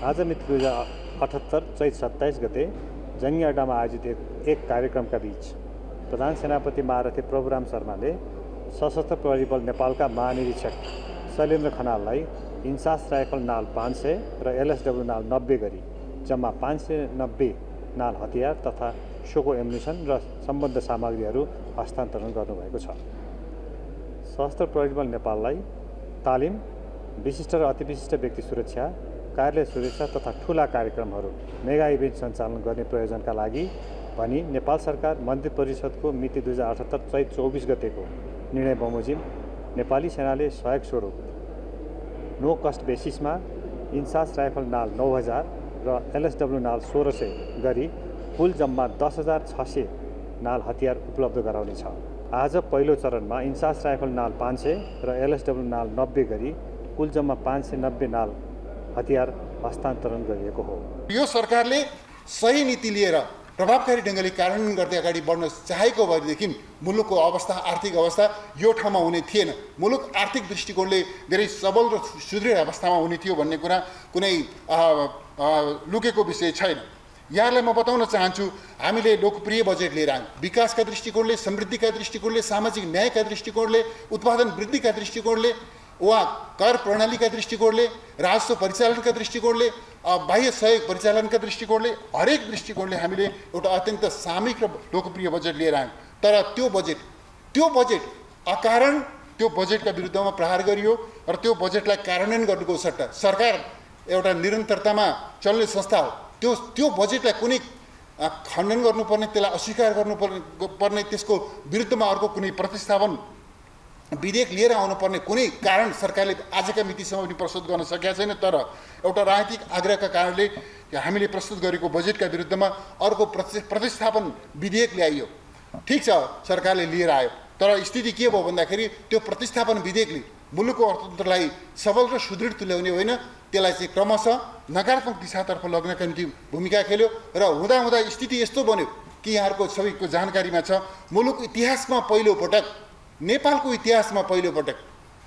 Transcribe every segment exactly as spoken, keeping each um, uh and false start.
आज मिति दुई हजार अठहत्तर चैत सत्ताइस गते जङ्गी अड्डामा आयोजित एक, एक कार्यक्रमका बीच प्रधान सेनापति महारथी प्रभुराम शर्माले सशस्त्र प्रहरी बल नेपालका महानिरीक्षक शैलेन्द्र खनाललाई इन्सास राइफल नाल पाँच सय र एलएसडब्ल्यू नाल नब्बे गरी जम्मा पाँच सय नब्बे नाल हतियार तथा सोको एम्युनिसन र सम्बद्ध सामग्रीहरू हस्तान्तरण गर्नुभएको छ। सशस्त्र प्रहरी बल नेपाललाई तालिम, विशिष्ट र अतिविशिष्ट व्यक्ति सुरक्षा, कार्यालय सुरक्षा तथा ठूला कार्यक्रमहरू मेगा इभेन्ट सञ्चालन गर्ने प्रयोजनका लागि भनी नेपाल सरकार मन्त्री परिषदको मिति दुई हजार अठहत्तर चैत चौबिस गतेको निर्णय बमोजिम नेपाली सेनाले सहयोग स्वरूप नो कस्ट बेसिसमा इन्सास राइफल नाल नौ हजार र एलएसडब्ल्यू नाल सोह्र सय गरी कुल जम्मा दस हजार छ सय नाल हतियार उपलब्ध गराउनेछ। आज पहिलो चरणमा इन्सास राइफल नाल पाँच सय र एलएसडब्ल्यू नाल नब्बे गरी कुल जम्मा पाँच सय नब्बे नाल हतियार हस्तान्तरण गरिएको हो। यो सरकारले सही नीति लिएर प्रभावकारी ढङ्गले कार्यान्वयन गर्दै अगाडि बढ्न चाहेको भएदेखि मुलुकको अवस्था, आर्थिक अवस्था यो ठाउँमा हुने थिएन। मुलुक आर्थिक दृष्टिकोणले धेरै सबल र सुदृढ अवस्थामा हुने थियो भन्ने कुरा कुनै लुकेको विषय छैन। यहाँलाई म बताउन चाहन्छु, हामीले लोकप्रिय बजेट लिएर आयौँ। विकासका दृष्टिकोणले, समृद्धिका दृष्टिकोणले, सामाजिक न्यायका दृष्टिकोणले, उत्पादन वृद्धिका दृष्टिकोणले वा कर प्रणालीका दृष्टिकोणले, राजस्व परिचालनका दृष्टिकोणले, बाह्य सहयोग परिचालनका दृष्टिकोणले, हरेक दृष्टिकोणले हामीले एउटा अत्यन्त सामूहिक र लोकप्रिय बजेट लिएर आयौँ। तर त्यो बजेट त्यो बजेट अकारण त्यो बजेटका विरुद्धमा प्रहार गरियो र त्यो बजेटलाई कार्यान्वयन गर्नुको सट्टा सरकार एउटा निरन्तरतामा चल्ने संस्था हो। त्यो त्यो बजेटलाई कुनै खण्डन गर्नुपर्ने, त्यसलाई अस्वीकार गर्नुपर्ने पर्ने त्यसको विरुद्धमा अर्को कुनै प्रतिस्थापन विधेयक लिएर आउनुपर्ने कुनै कारण सरकारले आजका मितिसम्म पनि प्रस्तुत गर्न सकेका छैन। तर एउटा राजनीतिक आग्रहका कारणले हामीले प्रस्तुत गरेको बजेटका विरुद्धमा अर्को प्रतिस्थापन विधेयक ल्याइयो। ठिक छ, सरकारले लिएर आयो, तर स्थिति के भयो भन्दाखेरि त्यो प्रतिस्थापन विधेयकले मुलुकको अर्थतन्त्रलाई सबल र सुदृढ तुल्याउने होइन, त्यसलाई चाहिँ क्रमशः नकारात्मक दिशातर्फ लग्नका निम्ति भूमिका खेल्यो। र हुँदा हुँदा स्थिति यस्तो बन्यो कि यहाँहरूको सबैको जानकारीमा छ, मुलुक इतिहासमा पहिलो पटक नेपालको इतिहासमा पहिलो पटक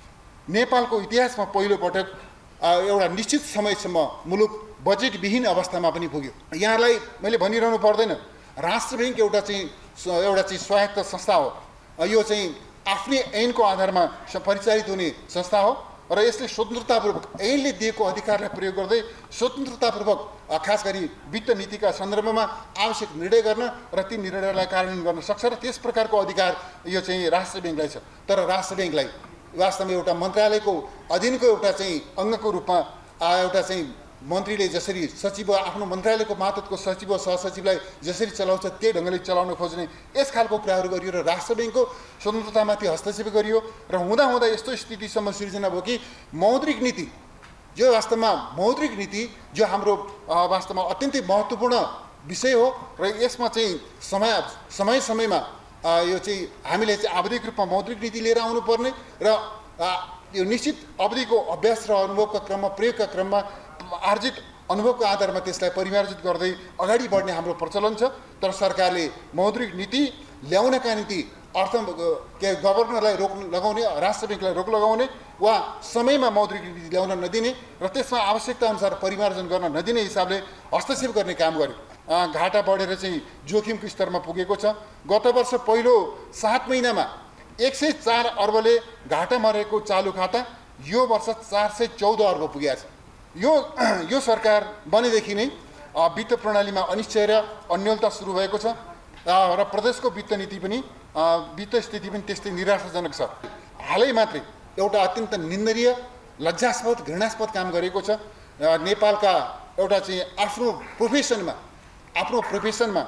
नेपालको इतिहासमा पहिलो पटक एउटा निश्चित समयसम्म मुलुक बजेटविहीन अवस्थामा पनि पुग्यो। यहाँलाई मैले भनिरहनु पर्दैन, राष्ट्र ब्याङ्क एउटा चाहिँ एउटा चाहिँ स्वायत्त संस्था हो। यो चाहिँ आफ्नै ऐनको आधारमा परिचालित हुने संस्था हो र यसले स्वतन्त्रतापूर्वक ऐनले दिएको अधिकारलाई प्रयोग गर्दै स्वतन्त्रतापूर्वक खास गरी वित्त नीतिका सन्दर्भमा आवश्यक निर्णय गर्न र ती निर्णयलाई कार्यान्वयन गर्न सक्छ र त्यस प्रकारको अधिकार यो चाहिँ राष्ट्र ब्याङ्कलाई छ। तर राष्ट्र ब्याङ्कलाई वास्तवमा एउटा मन्त्रालयको अधीनको एउटा चाहिँ अङ्गको रूपमा एउटा चाहिँ मन्त्रीले जसरी सचिव आफ्नो मन्त्रालयको मातहतको सचिव वा सहसचिवलाई जसरी चलाउँछ त्यही ढङ्गले चलाउन खोज्ने यस खालको कुराहरू गरियो र राष्ट्र ब्याङ्कको स्वतन्त्रतामाथि हस्तक्षेप गरियो र हुँदा हुँदा यस्तो स्थितिसम्म सिर्जना भयो कि मौद्रिक नीति जो वास्तवमा मौद्रिक नीति जो हाम्रो वास्तवमा अत्यन्तै महत्त्वपूर्ण विषय हो र यसमा चाहिँ समय समय समयमा यो चाहिँ हामीले चाहिँ आवधिक रूपमा मौद्रिक नीति लिएर आउनुपर्ने र यो निश्चित अवधिको अभ्यास र अनुभवका क्रममा प्रयोगका क्रममा आर्जित अनुभवको आधारमा त्यसलाई परिमार्जित गर्दै अगाडि बढ्ने हाम्रो प्रचलन छ। तर सरकारले मौद्रिक नीति ल्याउनका निम्ति अर्थ के गभर्नरलाई रोक लगाउने, राष्ट्र ब्याङ्कलाई रोक लगाउने वा समयमा मौद्रिक नीति ल्याउन नदिने र त्यसमा आवश्यकता अनुसार परिमार्जन गर्न नदिने हिसाबले हस्तक्षेप गर्ने काम गर्यो। घाटा बढेर चाहिँ जोखिमको स्तरमा पुगेको छ। गत वर्ष पहिलो सात महिनामा एक सय चार अर्बले घाटा मरेको चालु खाता यो वर्ष चार सय चौध अर्ब पुगेको छ। यो यो सरकार बनेदेखि नै वित्त प्रणालीमा अनिश्चय र अन्योलता सुरु भएको छ र प्रदेशको वित्त नीति पनि वित्त स्थिति पनि त्यस्तै निराशाजनक छ। हालै मात्रै एउटा अत्यन्त निन्दनीय, लज्जास्पद, घृणास्पद काम गरेको छ। नेपालका एउटा चाहिँ आफ्नो प्रोफेसनमा आफ्नो प्रोफेसनमा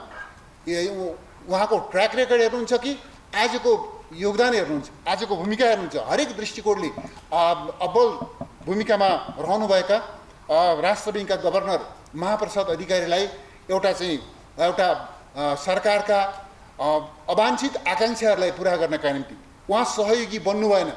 उहाँको ट्र्याक रेकर्ड हेर्नुहुन्छ कि आजको योगदान हेर्नुहुन्छ, आजको भूमिका हेर्नुहुन्छ, हरेक दृष्टिकोणले अब्बल भूमिकामा रहनुभएका राष्ट्र ब्याङ्कका गभर्नर महाप्रसाद अधिकारीलाई एउटा चाहिँ एउटा सरकारका अवाञ्छित आकाङ्क्षाहरूलाई पुरा गर्नका निम्ति उहाँ सहयोगी बन्नु भएन।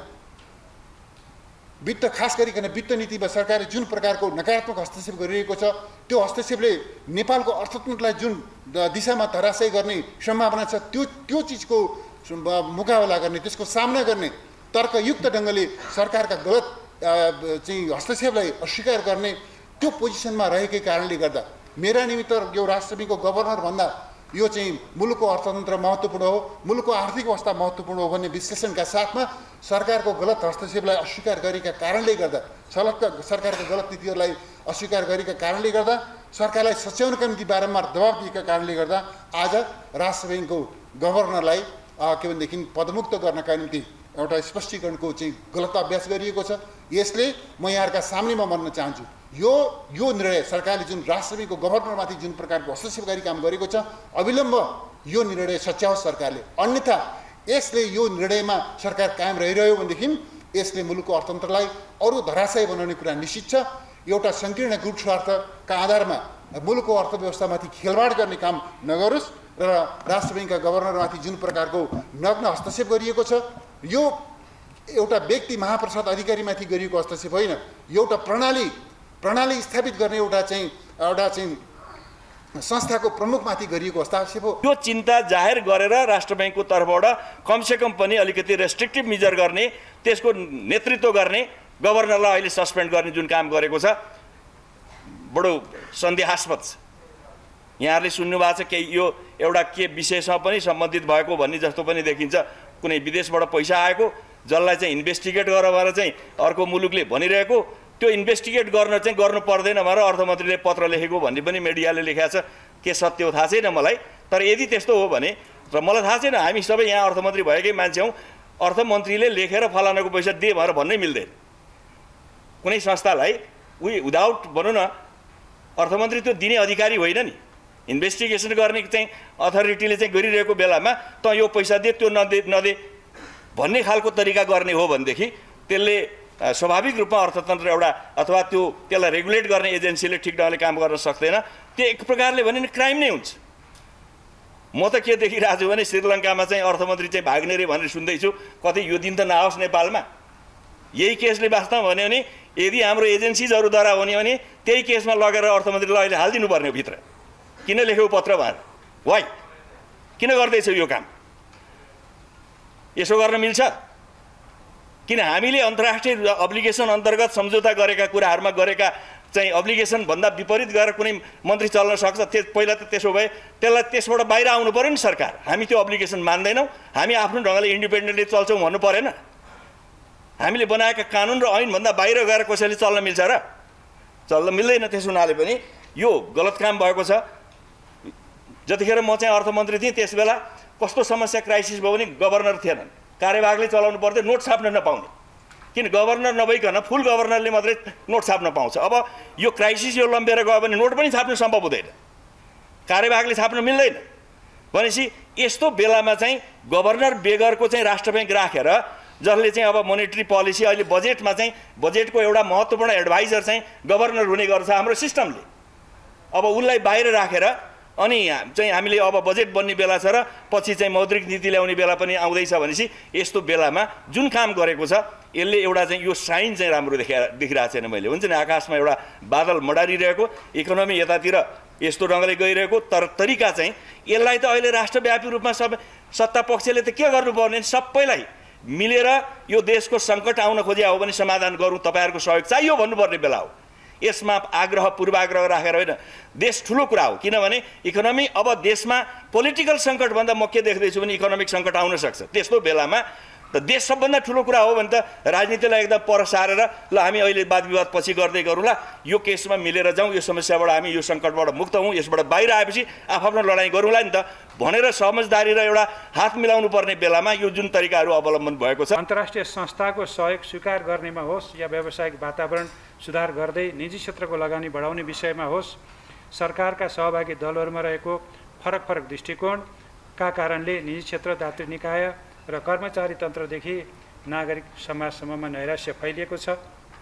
वित्त खास गरिकन वित्त नीतिमा सरकारले जुन प्रकारको नकारात्मक हस्तक्षेप गरिरहेको छ त्यो हस्तक्षेपले नेपालको अर्थतन्त्रलाई जुन दिशामा धराशयी गर्ने सम्भावना छ त्यो त्यो चिजको मुकाबला गर्ने, त्यसको सामना गर्ने तर्कयुक्त ढङ्गले सरकारका गलत चाहिँ हस्तक्षेपलाई अस्वीकार गर्ने त्यो पोजिसनमा रहेकै कारणले गर्दा मेरा निमित्त यो राष्ट्रपतिको गभर्नर भन्दा यो चाहिँ मुलुकको अर्थतन्त्र महत्त्वपूर्ण हो, मुलुकको आर्थिक अवस्था महत्त्वपूर्ण हो भन्ने विश्लेषणका साथमा सरकारको गलत हस्तक्षेपलाई अस्वीकार गरेका कारणले गर्दा सलक्क सरकारको गलत नीतिहरूलाई अस्वीकार गरेका कारणले गर्दा सरकारलाई सच्याउनका निम्ति बारम्बार दबाब दिएका कारणले गर्दा आज राष्ट्र ब्याङ्कको गभर्नरलाई के भनेदेखि पदमुक्त गर्नका निम्ति एउटा स्पष्टीकरणको चाहिँ गलत अभ्यास गरिएको छ। यसले म यहाँहरूका सामनेमा भन्न चाहन्छु, यो यो निर्णय सरकारले जुन राष्ट्र ब्याङ्कको गभर्नरमाथि जुन प्रकारको हस्तक्षेपकारी काम गरेको छ, अविलम्ब यो निर्णय सच्याओस् सरकारले। अन्यथा यसले यो निर्णयमा सरकार कायम रहिरह्यो भनेदेखि यसले मुलुकको अर्थतन्त्रलाई अरू धराशयी बनाउने कुरा निश्चित छ। एउटा सङ्कीर्ण गुट स्वार्थका आधारमा मुलुकको अर्थव्यवस्थामाथि खेलवाड गर्ने काम नगरोस् र राष्ट्र ब्याङ्कका गभर्नरमाथि जुन प्रकारको नग्न हस्तक्षेप गरिएको छ, यो एउटा व्यक्ति महाप्रसाद अधिकारीमाथि गरिएको हस्तक्षेप होइन, एउटा प्रणाली प्रणाली स्थापित गर्ने एउटा चाहिँ एउटा चाहिँ संस्थाको प्रमुखमाथि गरिएको हस्तक्षेप हो। यो चिन्ता जाहेर गरेर राष्ट्र ब्याङ्कको तर्फबाट कमसेकम पनि अलिकति रेस्ट्रिक्टिभ मेजर गर्ने, त्यसको नेतृत्व गर्ने, गभर्नरलाई अहिले सस्पेन्ड गर्ने जुन काम गरेको छ, बडो सन्देहास्पद छ। यहाँहरूले सुन्नुभएको छ कि यो एउटा के विषयसँग पनि सम्बन्धित भएको भन्ने जस्तो पनि देखिन्छ। कुनै विदेशबाट पैसा आएको, जसलाई चाहिँ इन्भेस्टिगेट गर भनेर चाहिँ अर्को मुलुकले भनिरहेको, त्यो इन्भेस्टिगेट गर्न चाहिँ गर्नु पर्दैन भनेर अर्थमन्त्रीले पत्र लेखेको भन्ने पनि मिडियाले लेखेको छ। के सत्य हो थाहा छैन मलाई, तर यदि त्यस्तो हो भने, र मलाई थाहा छैन, हामी सबै यहाँ अर्थमन्त्री भएकै मान्छे हौँ, अर्थमन्त्रीले लेखेर फलानाको पैसा दे भनेर भन्नै मिल्दैन। कुनै संस्थालाई उही विदाउट भनौँ न, अर्थमन्त्री त्यो दिने अधिकारी होइन नि। इन्भेस्टिगेसन गर्ने चाहिँ अथोरिटीले चाहिँ गरिरहेको बेलामा त यो पैसा दे त्यो नदे नदे भन्ने खालको तरिका गर्ने हो भनेदेखि त्यसले स्वाभाविक रूपमा अर्थतन्त्र एउटा अथवा त्यो त्यसलाई रेगुलेट गर्ने एजेन्सीले ठिक ढङ्गले काम गर्न सक्दैन। त्यो एक प्रकारले भने नि क्राइम नै हुन्छ। म त के देखिरहेको छु भने श्रीलङ्कामा चाहिँ अर्थमन्त्री चाहिँ भाग्ने रे भनेर सुन्दैछु, कतै यो दिन त नआओस् नेपालमा। यही केसले वास्तवमा भन्यो भने यदि हाम्रो एजेन्सिजहरूद्वारा हुने भने त्यही केसमा लगेर अर्थमन्त्रीलाई अहिले हालिदिनु पर्ने हो भित्र। किन लेखेको पत्र भनेर, वाइ किन गर्दैछौ यो काम? यसो गर्न मिल्छ? किन हामीले अन्तर्राष्ट्रिय अब्लिगेसन अन्तर्गत सम्झौता गरेका कुराहरूमा गरेका चाहिँ अब्लिगेसनभन्दा विपरीत गरेर कुनै मन्त्री चल्न सक्छ? त्यस पहिला त त्यसो भए त्यसलाई त्यसबाट बाहिर आउनु पऱ्यो नि सरकार। हामी त्यो अब्लिगेसन मान्दैनौँ, हामी आफ्नो ढङ्गले इन्डिपेन्डेन्टली चल्छौँ भन्नु परेन? हामीले बनाएका कानुन र ऐनभन्दा बाहिर गएर कसैले चल्न मिल्छ र? चल्न मिल्दैन। त्यस हुनाले पनि यो गलत काम भएको छ। जतिखेर म चाहिँ अर्थमन्त्री थिएँ त्यस बेला कस्तो समस्या क्राइसिस भयो भने गभर्नर थिएनन्, कार्यवाहकले चलाउनु पर्थ्यो, नोट छाप्न नपाउने। किन गभर्नर नभइकन फुल गभर्नरले मात्रै नोट छाप्न पाउँछ। अब यो क्राइसिस यो लम्बेर गयो भने नोट पनि छाप्न सम्भव हुँदैन, कार्यवाहकले छाप्न मिल्दैन। भनेपछि यस्तो बेलामा चाहिँ गभर्नर बेगरको चाहिँ राष्ट्र ब्याङ्क राखेर, जसले चाहिँ अब मोनेटरी पोलिसी अहिले बजेटमा चाहिँ बजेटको एउटा महत्त्वपूर्ण एडभाइजर चाहिँ गभर्नर हुने गर्छ हाम्रो सिस्टमले, अब उसलाई बाहिर राखेर अनि चाहिँ हामीले अब बजेट बन्ने बेला छ र पछि चाहिँ मौद्रिक नीति ल्याउने बेला पनि आउँदैछ भनेपछि यस्तो बेलामा जुन काम गरेको छ यसले एउटा चाहिँ यो साइन चाहिँ राम्रो देखा देखिरहेको छैन। मैले हुन्छ नि आकाशमा एउटा बादल मडारिरहेको, इकोनोमी यतातिर यस्तो ढङ्गले गइरहेको, तर तरिका चाहिँ यसलाई त अहिले राष्ट्रव्यापी रूपमा सब सत्ता पक्षले त के गर्नुपर्ने, सबैलाई मिलेर यो देशको सङ्कट आउन खोजे हो भने समाधान गरौँ, तपाईँहरूको सहयोग चाहियो भन्नुपर्ने बेला हो। यसमा आग्रह पूर्वाग्रह राखेर होइन, देश ठुलो कुरा हो। किनभने इकोनोमी अब देशमा पोलिटिकल सङ्कटभन्दा म के देख्दैछु भने इकोनोमिक सङ्कट आउन सक्छ। त्यस्तो बेलामा त देश सबभन्दा ठुलो कुरा हो भने त राजनीतिलाई एकदम पर सारेर ल हामी अहिले वाद विवाद पछि गर्दै गरौँला, यो केसमा मिलेर जाउँ, यो समस्याबाट हामी यो सङ्कटबाट मुक्त हौँ, यसबाट बाहिर आएपछि आफआफ्नो लडाइँ गरौँला नि त भनेर समझदारी र एउटा हात मिलाउनु पर्ने बेलामा यो जुन तरिकाहरू अवलम्बन भएको छ। अन्तर्राष्ट्रिय संस्थाको सहयोग स्वीकार गर्नेमा होस् या व्यावसायिक वातावरण सुधार गर्दै निजी क्षेत्रको लगानी बढाउने विषयमा होस्, सरकारका सहभागी दलहरूमा रहेको फरक फरक दृष्टिकोणका कारणले निजी क्षेत्र, दातृ निकाय र कर्मचारी तन्त्रदेखि नागरिक समाजसम्ममा नैराश्य फैलिएको छ।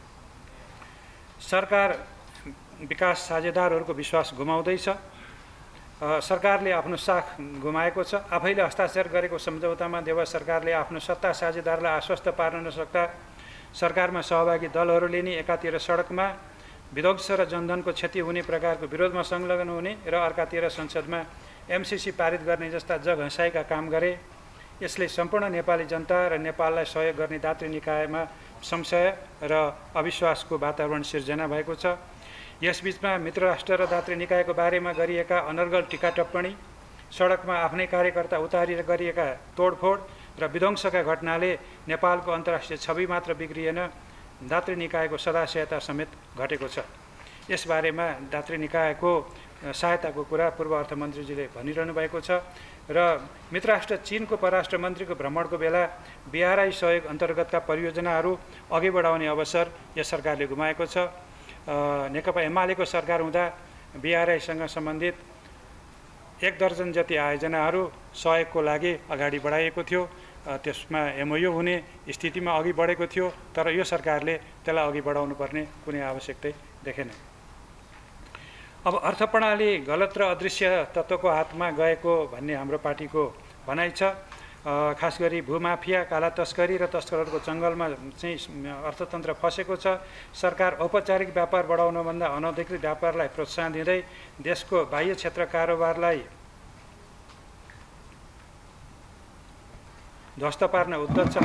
सरकार विकास साझेदारहरूको विश्वास गुमाउँदैछ। सरकारले आफ्नो साख गुमाएको छ। आफैले हस्ताक्षर गरेको सम्झौतामा देवा सरकारले आफ्नो सत्ता साझेदारलाई आश्वस्त पार्न नसक्दा सरकारमा सहभागी दलहरूले नि एकातिर सडकमा विध्वंस र जनधनको क्षति हुने प्रकारको विरोधमा संलग्न हुने र अर्कातिर संसदमा एमसिसी पारित गर्ने जस्ता जग हँसाइका काम गरे। यसले सम्पूर्ण नेपाली जनता र नेपाललाई सहयोग गर्ने दातृ निकायमा संशय र अविश्वासको वातावरण सिर्जना भएको छ। यसबीचमा मित्र राष्ट्र र दात्री निकायको बारेमा गरिएका अनर्गल टिका टिप्पणी, सडकमा आफ्नै कार्यकर्ता उतारेर गरिएका तोडफोड र विध्वंसका घटनाले नेपालको अन्तर्राष्ट्रिय छवि मात्र बिग्रिएन, दात्री निकायको सदाशयता समेत घटेको छ। यसबारेमा दात्री निकायको सहायताको कुरा पूर्व अर्थमन्त्रीजीले भनिरहनु भएको छ र मित्रराष्ट्र चीनको परराष्ट्र मन्त्रीको भ्रमणको बेला बिआरआई सहयोग अन्तर्गतका परियोजनाहरू अघि बढाउने अवसर यस सरकारले गुमाएको छ। नेकपा एमालेको सरकार हुँदा बिआरआईसँग सम्बन्धित एक दर्जन जति आयोजनाहरू सहयोगको लागि अगाडि बढाइएको थियो, त्यसमा एमओयू हुने स्थितिमा अघि बढेको थियो, तर यो सरकारले त्यसलाई अघि बढाउनु पर्ने कुनै आवश्यकता देखेन। अब अर्थ प्रणाली गलत र अदृश्य तत्त्वको हातमा गएको भन्ने हाम्रो पार्टीको भनाइ छ। खास गरी भूमाफिया, काला तस्करी र तस्करहरूको जङ्गलमा चाहिँ अर्थतन्त्र फसेको छ। सरकार औपचारिक व्यापार बढाउनभन्दा अनधिकृत व्यापारलाई प्रोत्साहन दिँदै देशको बाह्य क्षेत्र कारोबारलाई ध्वस्त पार्न उद्यत छ।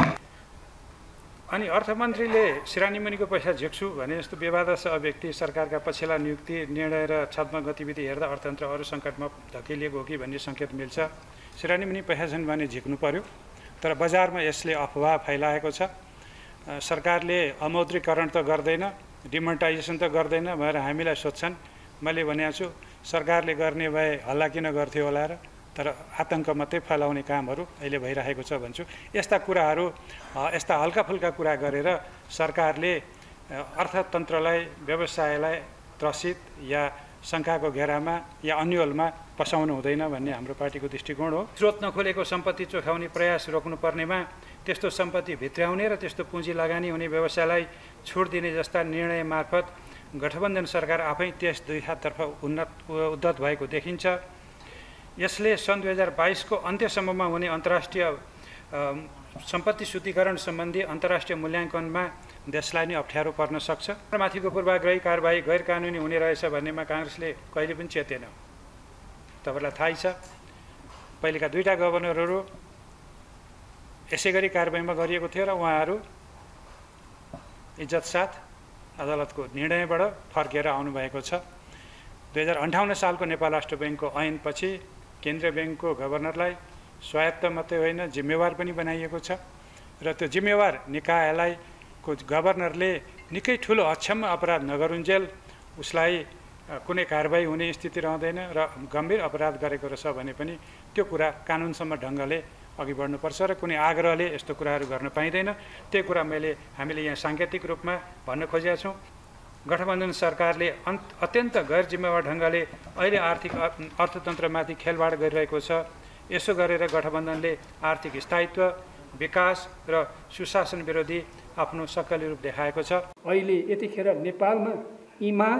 अनि अर्थमन्त्रीले सिरानी मुनिको पैसा झेक्छु भने जस्तो विवादास्पद अभिव्यक्ति, सरकारका पछिल्ला नियुक्ति, निर्णय र छलफल गतिविधि हेर्दा अर्थतन्त्र अरू सङ्कटमा धकेलिएको हो कि भन्ने सङ्केत मिल्छ। सिरानी मुनि पैसा छन् भने झिक्नु पर्यो, तर बजारमा यसले अफवाह फैलाएको छ। सरकारले अमौद्रीकरण त गर्दैन, डिमोनेटाइजेसन त गर्दैन भनेर हामीलाई सोध्छन्। मैले भनेको छु सरकारले गर्ने भए हल्ला किन गर्थ्यो होला र, तर आतङ्क मात्रै फैलाउने कामहरू अहिले भइरहेको छ भन्छु। यस्ता कुराहरू, यस्ता हल्काफुल्का कुरा गरेर सरकारले अर्थतन्त्रलाई, व्यवसायलाई त्रसित या शङ्काको घेरामा या अन्यलमा पसाउनु हुँदैन भन्ने हाम्रो पार्टीको दृष्टिकोण हो। स्रोत नखोलेको सम्पत्ति चोखाउने प्रयास रोक्नुपर्नेमा त्यस्तो सम्पत्ति भित्र्याउने र त्यस्तो पुँजी लगानी हुने व्यवसायलाई छुट दिने जस्ता निर्णय मार्फत गठबन्धन सरकार आफै त्यस दिशातर्फ उन्नत उद्धत भएको देखिन्छ। यसले सन् दुई हजार बाइसको अन्त्यसम्ममा हुने अन्तर्राष्ट्रिय सम्पत्ति शुद्धिकरण सम्बन्धी अन्तर्राष्ट्रिय मूल्याङ्कनमा देशलाई नै अप्ठ्यारो पर्न सक्छ। माथिको पूर्वाग्रही कारबाही गैर कानुनी हुने रहेछ भन्नेमा काङ्ग्रेसले कहिले पनि चेतेन। तपाईँलाई थाहै छ, पहिलेका दुईवटा गभर्नरहरू यसै गरी कारबाहीमा गरिएको थियो र उहाँहरू इज्जत साथ अदालतको निर्णयबाट फर्केर आउनुभएको छ। दुई हजार अन्ठाउन्न सालको नेपाल राष्ट्र ब्याङ्कको ऐनपछि केन्द्रीय ब्याङ्कको गभर्नरलाई स्वायत्त मात्रै होइन जिम्मेवार पनि बनाइएको छ र त्यो जिम्मेवार निकायलाई को गभर्नरले निकै ठुलो अक्षम्य अपराध नगरुन्जेल उसलाई कुनै कारबाही हुने स्थिति रहँदैन र गम्भीर अपराध गरेको रहेछ भने पनि त्यो कुरा कानुनसम्म ढङ्गले अघि बढ्नुपर्छ र कुनै आग्रहले यस्तो कुराहरू गर्न पाइँदैन। त्यो कुरा मैले हामीले यहाँ साङ्केतिक रूपमा भन्न खोजेका छौँ। गठबन्धन सरकारले अन्त अत्यन्त गैर जिम्मेवार ढङ्गले अहिले आर्थिक अर्थतन्त्रमाथि खेलवाड गरिरहेको छ। यसो गरेर गठबन्धनले आर्थिक स्थायित्व, विकास र सुशासन विरोधी आफ्नो सक्रिय रूप देखाएको छ। अहिले यतिखेर नेपालमा इमान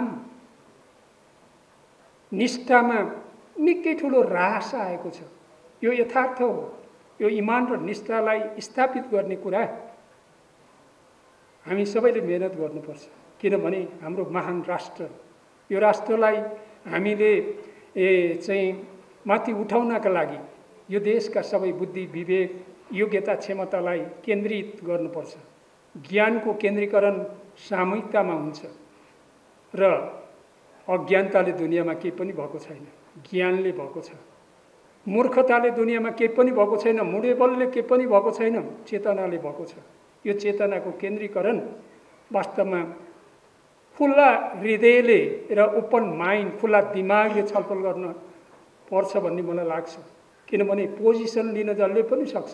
निष्ठामा निकै ठुलो ह्रास आएको छ। यो यथार्थ हो। यो इमान र निष्ठालाई स्थापित गर्ने कुरा हामी सबैले मेहनत गर्नुपर्छ, किनभने हाम्रो महान राष्ट्र, यो राष्ट्रलाई हामीले ए चाहिँ माथि उठाउनका लागि यो देशका सबै बुद्धि, विवेक, योग्यता, क्षमतालाई केन्द्रित गर्नुपर्छ। ज्ञानको केन्द्रीकरण सामूहिकतामा हुन्छ र अज्ञानताले दुनियाँमा केही पनि भएको छैन, ज्ञानले भएको छ। मूर्खताले दुनियाँमा केही पनि भएको छैन, मुडेबलले केही पनि भएको छैन, चेतनाले भएको छ। यो चेतनाको केन्द्रीकरण वास्तवमा खुल्ला हृदयले र ओपन माइन्ड, खुल्ला दिमागले छलफल गर्न पर्छ भन्ने मलाई लाग्छ। किनभने पोजिसन लिन जसले पनि सक्छ,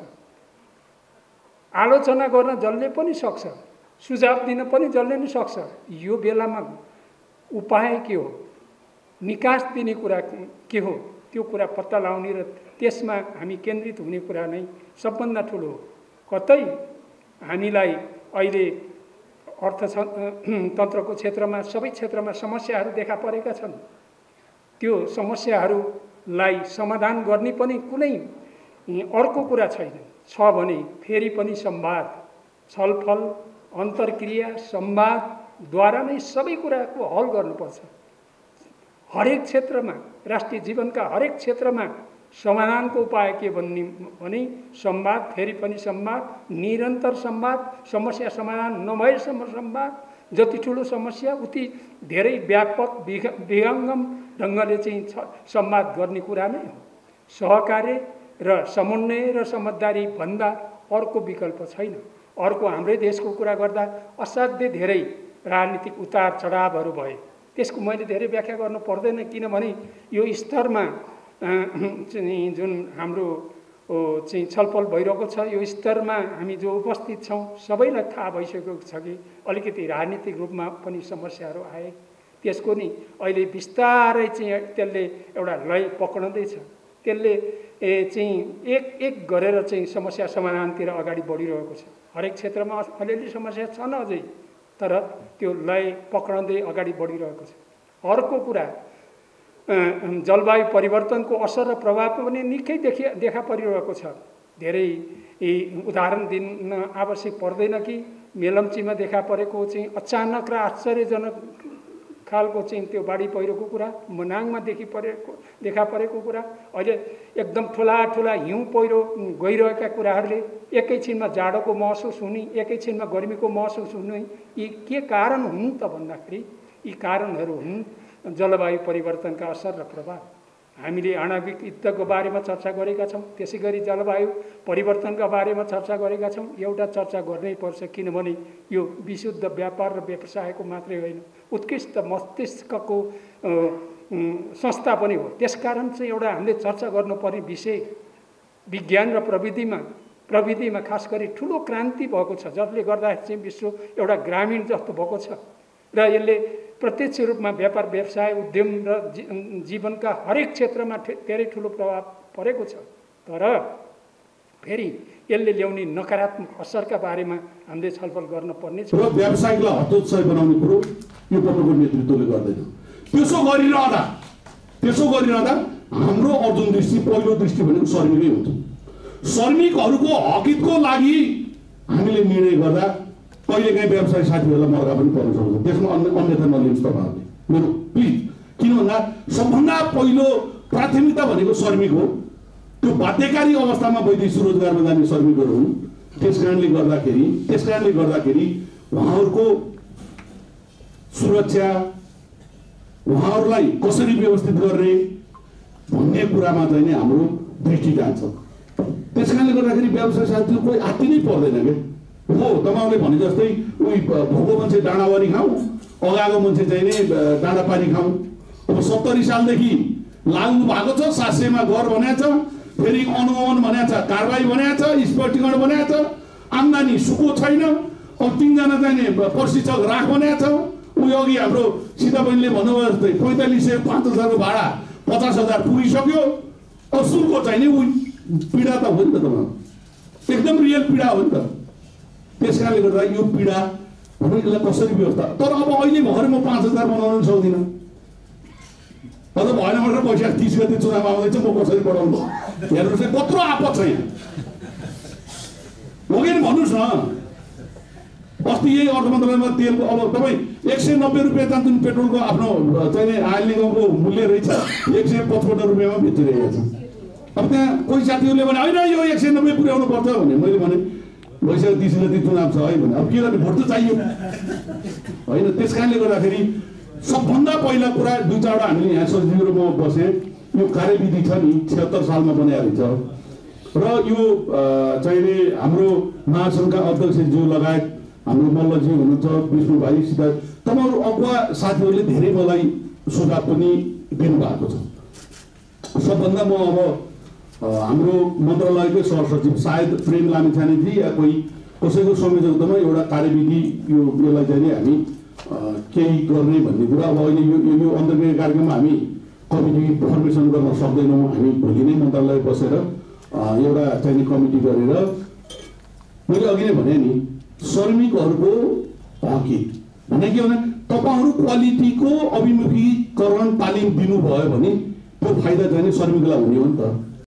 आलोचना गर्न जसले पनि सक्छ, सुझाव दिन पनि जसले पनि सक्छ। यो बेलामा उपाय के हो, निकास दिने कुरा के हो, त्यो कुरा पत्ता लगाउने र त्यसमा हामी केन्द्रित हुने कुरा नै सबभन्दा ठुलो हो। कतै हामीलाई अहिले अर्थतन्त्रको क्षेत्रमा, सबै क्षेत्रमा समस्याहरू देखा परेका छन्। त्यो समस्याहरूलाई समाधान गर्ने पनि कुनै अर्को कुरा छैन। छ भने फेरि पनि संवाद, छलफल, अन्तर्क्रिया, संवादद्वारा नै सबै कुराको हल गर्नुपर्छ। हरेक क्षेत्रमा, राष्ट्रिय जीवनका हरेक क्षेत्रमा समाधानको उपाय के भन्ने भने संवाद, फेरि पनि संवाद, निरन्तर संवाद, समस्या समाधान नभएसम्म संवाद, जति ठुलो समस्या उति धेरै व्यापक विहङ्गम ढङ्गले चाहिँ संवाद गर्ने कुरा नै हो। सहकार्य र समन्वय र समझदारी भन्दा अर्को विकल्प छैन। अर्को हाम्रै देशको कुरा गर्दा असाध्यै धेरै राजनीतिक उतार चढावहरू भए। त्यसको मैले धेरै व्याख्या गर्नु पर्दैन, किनभने यो स्तरमा जुन हाम्रो चाहिँ छलफल भइरहेको छ, यो स्तरमा हामी जो उपस्थित छौँ सबैलाई थाहा भइसकेको छ कि अलिकति राजनीतिक रूपमा पनि समस्याहरू आए। त्यसको नि अहिले बिस्तारै चाहिँ त्यसले एउटा लय पक्रँदैछ। त्यसले चाहिँ एक एक गरेर चाहिँ समस्या समाधानतिर अगाडि बढिरहेको छ। हरेक क्षेत्रमा अलिअलि समस्या छन् अझै, तर त्यो लय पक्रँदै अगाडि बढिरहेको छ। अर्को कुरा जलवायु परिवर्तनको असर र प्रभाव पनि निकै देखि देखा परिरहेको छ। धेरै उदाहरण दिन आवश्यक पर्दैन कि मेलम्चीमा देखा परेको चाहिँ अचानक र आश्चर्यजनक खालको चाहिँ त्यो बाढी पहिरोको कुरा, मनाङमा देखि परेको देखा परेको कुरा, अहिले एकदम ठुला ठुला हिउँ पहिरो गइरहेका कुराहरूले एकैछिनमा जाडोको महसुस हुने, एकैछिनमा गर्मीको महसुस हुने, यी के कारण हुन् त भन्दाखेरि यी कारणहरू हुन् जलवायु परिवर्तनका असर र प्रभाव। हामीले आणविक युद्धको बारेमा चर्चा गरेका छौँ, त्यसै गरी जलवायु परिवर्तनका बारेमा चर्चा गरेका छौँ। एउटा चर्चा गर्नै पर्छ, किनभने यो विशुद्ध व्यापार र व्यवसायको मात्रै होइन, उत्कृष्ट मस्तिष्कको संस्था पनि हो। त्यसकारण चाहिँ एउटा हामीले चर्चा गर्नुपर्ने विषय विज्ञान र प्रविधिमा प्रविधिमा खास गरी ठुलो क्रान्ति भएको छ, जसले गर्दाखेरि चाहिँ विश्व एउटा ग्रामीण जस्तो भएको छ र यसले प्रत्यक्ष रूपमा व्यापार व्यवसाय उद्यम र जीवनका हरेक क्षेत्रमा धेरै ठुलो प्रभाव परेको छ। तर फेरि यसले ल्याउने नकारात्मक असरका बारेमा हामीले छलफल गर्न पर्नेछ। र व्यावसायिकलाई हतोत्साही बनाउने कुरो यो तपाईँको नेतृत्वले गर्दैन। त्यसो गरिरहँदा त्यसो गरिरहँदा हाम्रो अर्जुन दृष्टि पहिलो दृष्टि भनेको श्रमिकै हुन्छ। श्रमिकहरूको हकितको लागि हामीले निर्णय गर्दा कहिलेकाहीँ व्यवसायी साथीहरूलाई मर्का पनि पर्न सक्छ। त्यसमा अन्यथा नलिन्छ तपाईँहरूले, मेरो प्लिज। किन भन्दा सबभन्दा पहिलो प्राथमिकता भनेको श्रमिक हो। त्यो बाध्यकारी अवस्थामा वैदेशिक रोजगारमा जाने श्रमिकहरू हुन्। त्यस कारणले गर्दाखेरि त्यस कारणले गर्दाखेरि उहाँहरूको सुरक्षा, उहाँहरूलाई कसरी व्यवस्थित गर्ने भन्ने कुरामा चाहिँ नि हाम्रो दृष्टि जान्छ। त्यस कारणले गर्दाखेरि व्यवसाय साथीहरू कोही आत्ति नै पर्दैन क्या। हो, तपाईँहरूले भने जस्तै उही भोको मान्छे डाँडावारी खाउँ, अगाएको मान्छे चाहिँ नि डाँडा पानी खाउँ। अब सत्तरी सालदेखि लागू भएको छ, सात सयमा घर बनाएको छ, फेरि अनुगमन बनाएको छ, कारवाही बनाएको छ, स्पष्टीकरण बनाएको छ, आम्दानी सुको छैन। अब तिनजना चाहिँ नि प्रशिक्षक राख बनाएको छ। उयो अघि हाम्रो सीता बहिनीले भन्नुभयो जस्तै पैँतालिस सय पाँच हजारको भाडा पचास हजार पुगिसक्यो। अब सुनको चाहिँ नि उही पीडा त हो नि त, तपाईँ एकदम रियल पीडा हो नि त। त्यस कारणले गर्दा यो पीडा भने यसलाई कसरी व्यवस्था। तर अब अहिले भर्खर म पाँच हजार बनाउन सक्दिनँ। अझ भएन भनेर वैशाख तिस गते चुनाव आउँदैछ, म कसरी बढाउनु? हेर्नुहोस् है कत्रो आपत छ यहाँ। लगेन भन्नुहोस् न। अस्ति यही अर्थ मन्त्रालयमा तेलको अब तपाईँ एक सय नब्बे रुपियाँ जान्छ पेट्रोलको आफ्नो चाहिँ आयल निगमको मूल्य रहेछ, एक सय पचपन्न रुपियाँमा बेचिरहेको छ। अब त्यहाँ कोही साथीहरूले भने होइन यो एक सय नब्बे पुर्याउनु पर्छ भने मैले भने वैशाख तिस गते चुनाव छ है भने अब के गर्ने, भोट त चाहियो होइन। त्यस कारणले गर्दाखेरि सबभन्दा पहिला कुरा दुई चारवटा हामीले यहाँ सचिव र म बसेँ, यो कार्यविधि छ नि छिहत्तर सालमा बनाएको छ र यो चाहिँ नि हाम्रो महासङ्घका अध्यक्षज्यू लगायत हाम्रो मल्लजी हुनुहुन्छ, विष्णु भाइ, सीता, तपाईँहरू अगुवा साथीहरूले धेरै मलाई सुझाव पनि दिनुभएको छ। सबभन्दा म अब हाम्रो मन्त्रालयकै सहसचिव सायद प्रेम लामिछानेजी या कोही कसैको संयोजकतामा एउटा कार्यविधि यो यसलाई चाहिँ हामी केही गर्ने भन्ने कुरा। अब अहिले यो यो अन्तर्क्रिया कार्यक्रममा हामी कमिटी फर्मेसन गर्न सक्दैनौँ। हामी भोलि नै मन्त्रालय बसेर एउटा चाहिँ कमिटी गरेर मैले अघि नै भने नि श्रमिकहरूको हकित भने के भने तपाईँहरू क्वालिटीको अभिमुखीकरण तालिम दिनुभयो भने त्यो फाइदा चाहिँ श्रमिकलाई हुने हो नि त।